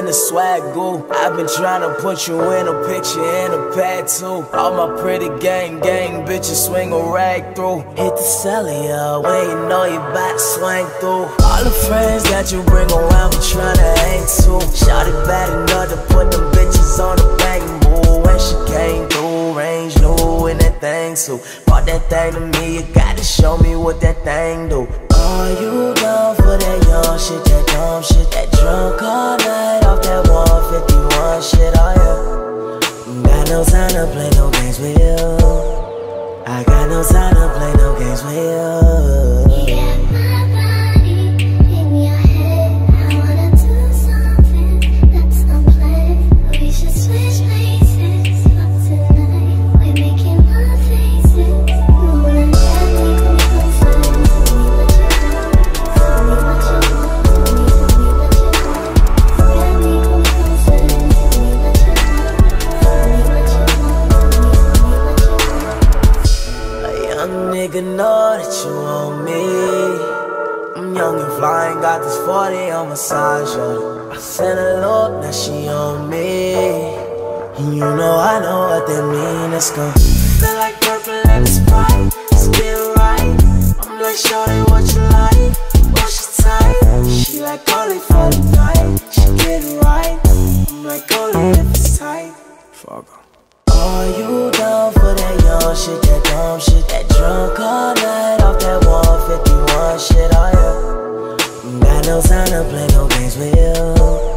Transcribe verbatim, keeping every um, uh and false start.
in the swag goo. I've been trying to put you in a picture in a pad too. All my pretty gang gang bitches swing a rag through. Hit the celly up when you know you bout to swing through. All the friends that you bring around be tryna hang too. Shot it bad enough to put them bitches on the banging bull. When she came through, range new in that thing too. Brought that thing to me, you gotta show me what that thing do. Are you down for that young shit, that dumb shit, that drunk all night off that one fifty-one shit, oh yeah. Got no time to play no games with you. I got no time to play no games with you. You got my body in your head. I wanna do something that's unplanned. We should switch places, but tonight we're making my faces. You wanna let me go closer. Tell me what you want, tell me what you want, tell me, tell me what you want. Let me go closer, tell me what you want, tell me what you want, tell me, tell me what you want. A young nigga know that you want me. I'm young and flying, got this forty on my side, shorty. I sent a look, now she on me. And you know I know what that mean. Let's go. Feel like purple and Sprite, let's get right. I'm like, shorty, what you like? What's your type? She like only for the night. She get it right. I'm like, only if it's tight. Fuck her. Are you down for that young shit, that dumb shit, that drunk all night off that one fifty-one shit, oh yeah. Got no time to play no games with you.